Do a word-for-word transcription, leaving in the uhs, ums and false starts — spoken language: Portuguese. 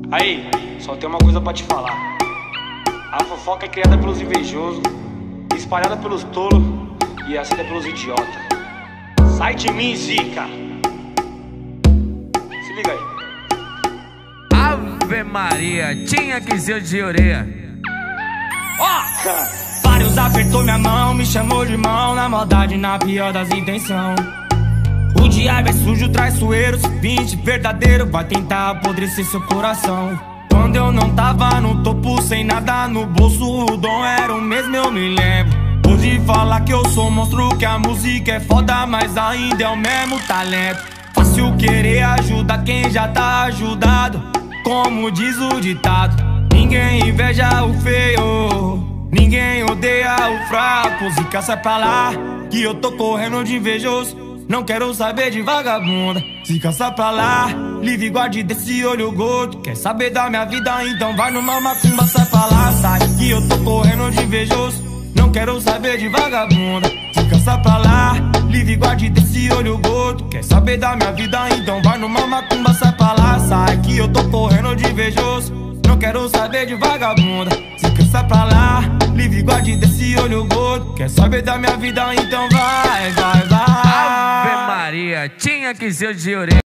Aí, só tem uma coisa pra te falar. A fofoca é criada pelos invejosos, espalhada pelos tolos e aceita pelos idiotas. Sai de mim, zica! Se liga aí. Ave Maria, tinha que ser de orelha. Ó! Oh! Vários apertou minha mão, me chamou de mão, na maldade, na pior das intenções. O diabo é sujo, traiçoeiro, vinte verdadeiro, vai tentar apodrecer seu coração. Quando eu não tava no topo, sem nada no bolso, o dom era o mesmo, eu me lembro. Hoje falar que eu sou monstro, que a música é foda, mas ainda é o mesmo talento. Fácil querer ajudar quem já tá ajudado, como diz o ditado. Ninguém inveja o feio, ninguém odeia o fraco. Zica, sai pra lá, que eu tô correndo de invejoso. Não quero saber de vagabunda. Zica, sai pra lá, livre guarde desse olho gordo. Quer saber da minha vida, então vai numa macumba. Sai pra lá, sai, que eu tô correndo de invejoso. Não quero saber de vagabunda. Zica, sai pra lá, livre guarde desse olho gordo. Quer saber da minha vida, então vai numa macumba. Sai pra lá, sai, que eu tô correndo de invejoso. Não quero saber de vagabunda. Zica, sai pra lá, livre guarde desse olho gordo. Quer saber da minha vida, então vai, vai, vai. Ave Maria, tinha que ser de orelha.